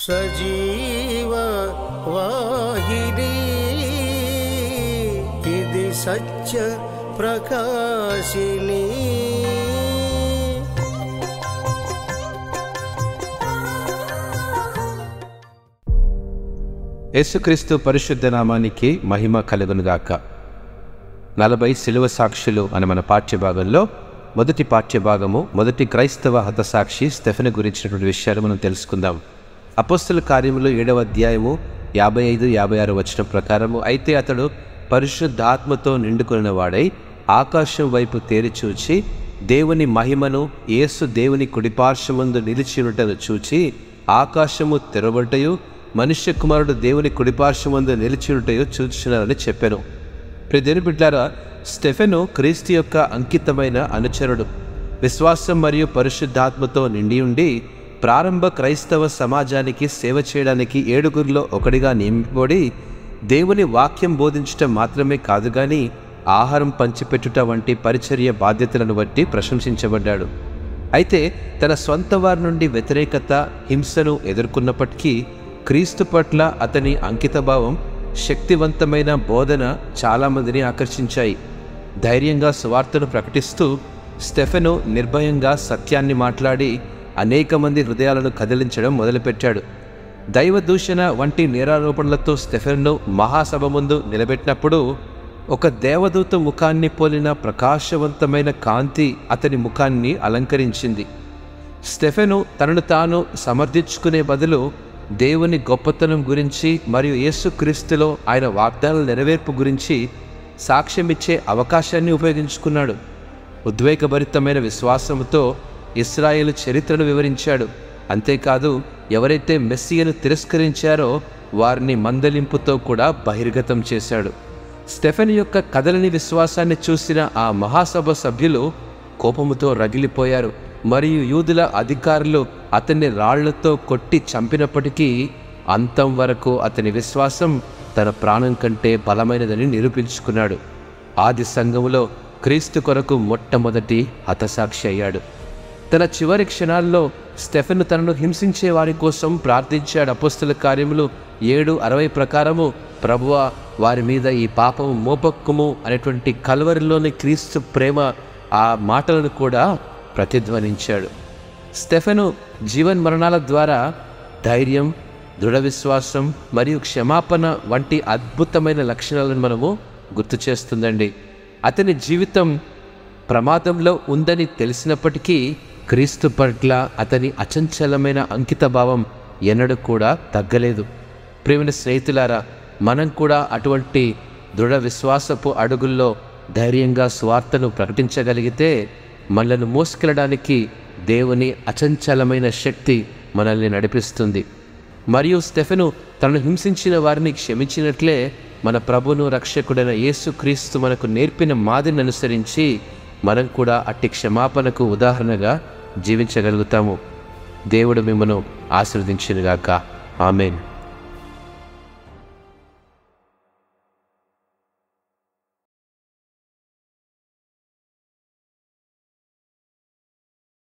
సజీవ వాహిని ఇది సత్య ప్రకాశిని. యేసుక్రీస్తు పరిశుద్ధ నామానికి మహిమ కలుగునుగాక. 40 శిలువ సాక్షులు అనే మన పాఠ్యభాగంలో మొదటి పాఠ్యభాగము మొదటి క్రైస్తవ హతసాక్షి స్టెఫెను గురించినటువంటి విషయాలు మనం తెలుసుకుందాం. అపోస్తల కార్యములు 7వ అధ్యాయము 55-56 వచనం ప్రకారము, అయితే అతడు పరిశుద్ధాత్మతో నిండుకున్న వాడై ఆకాశం వైపు తేరిచూచి దేవుని మహిమను, యేసు దేవుని కుడిపార్శ్వమందు నిలిచియుటను చూచి ఆకాశము తెరవబడుటయు మనుష్య కుమారుడు దేవుని కుడిపార్శ్వమందు నిలిచియుటయు చూచుచున్నారని చెప్పాను. ప్రియదేవుని బిడ్డలారా, స్టెఫెను క్రీస్తు యొక్క అంకితమైన అనుచరుడు. విశ్వాసం మరియు పరిశుద్ధాత్మతో నిండి ఉండి ప్రారంభ క్రైస్తవ సమాజానికి సేవ చేయడానికి 7గురిలో ఒకడిగా నియమింపబడి దేవుని వాక్యం బోధించటం మాత్రమే కాదు కానీ ఆహారం పంచిపెట్టుట వంటి పరిచర్య బాధ్యతలను బట్టి ప్రశంసించబడ్డాడు. అయితే తన సొంత వారి నుండి వ్యతిరేకత, హింసను ఎదుర్కొన్నప్పటికీ క్రీస్తు పట్ల అతని అంకితభావం, శక్తివంతమైన బోధన చాలామందిని ఆకర్షించాయి. ధైర్యంగా సువార్తను ప్రకటిస్తూ స్టెఫెను నిర్భయంగా సత్యాన్ని మాట్లాడి అనేక మంది హృదయాలను కదిలించడం మొదలుపెట్టాడు. దైవ దూషణ వంటి నేరారోపణలతో స్టెఫెను మహాసభ ముందు నిలబెట్టినప్పుడు ఒక దేవదూత ముఖాన్ని పోలిన ప్రకాశవంతమైన కాంతి అతని ముఖాన్ని అలంకరించింది. స్టెఫెను తనను తాను సమర్థించుకునే బదులు దేవుని గొప్పతనం గురించి మరియు యేసుక్రీస్తులో ఆయన వాగ్దానాల నెరవేర్పు గురించి సాక్ష్యమిచ్చే అవకాశాన్ని ఉపయోగించుకున్నాడు. ఉద్వేగభరితమైన విశ్వాసంతో ఇశ్రాయేలు చరిత్రను వివరించాడు. అంతేకాదు, ఎవరైతే మెస్సియను తిరస్కరించారో వారిని మందలింపుతో కూడా బహిర్గతం చేశాడు. స్టెఫెను యొక్క కదలని విశ్వాసాన్ని చూసిన ఆ మహాసభ సభ్యులు కోపముతో రగిలిపోయారు. మరియు యూదుల అధికారులు అతన్ని రాళ్లతో కొట్టి చంపినప్పటికీ అంతం వరకు అతని విశ్వాసం తన ప్రాణం కంటే బలమైనదని నిరూపించుకున్నాడు. ఆది సంఘములో క్రీస్తు కొరకు మొట్టమొదటి హతసాక్షి అయ్యాడు. తన చివరి క్షణాల్లో స్టెఫెను తనను హింసించే వారి కోసం ప్రార్థించాడు. అపోస్తల కార్యములు 7:60 ప్రకారము, ప్రభువా, వారి మీద ఈ పాపము మోపక్కుము అనేటువంటి కల్వరిలోని క్రీస్తు ప్రేమ ఆ మాటలను కూడా ప్రతిధ్వనించాడు. స్టెఫెను జీవన్మరణాల ద్వారా ధైర్యం, దృఢ విశ్వాసం మరియు క్షమాపణ వంటి అద్భుతమైన లక్షణాలను మనము గుర్తు చేస్తుందండి. అతని జీవితం ప్రమాదంలో ఉందని తెలిసినప్పటికీ క్రీస్తు పట్ల అతని అచంచలమైన అంకితభావం ఎన్నడూ కూడా తగ్గలేదు. ప్రియమైన స్నేహితులారా, మనం కూడా అటువంటి దృఢ విశ్వాసపు అడుగుల్లో ధైర్యంగా స్వార్థను ప్రకటించగలిగితే మనల్ని మోసుకెళ్ళడానికి దేవుని అచంచలమైన శక్తి మనల్ని నడిపిస్తుంది. మరియు స్టెఫెను తనను హింసించిన వారిని క్షమించినట్లే మన ప్రభును రక్షకుడైన యేసుక్రీస్తు మనకు నేర్పిన మాదిరిని అనుసరించి మనం కూడా అట్టి క్షమాపణకు ఉదాహరణగా జీవించగలుగుతాము. దేవుడు మిమ్మల్ని ఆశీర్వదించునుగాక. ఆమేన్.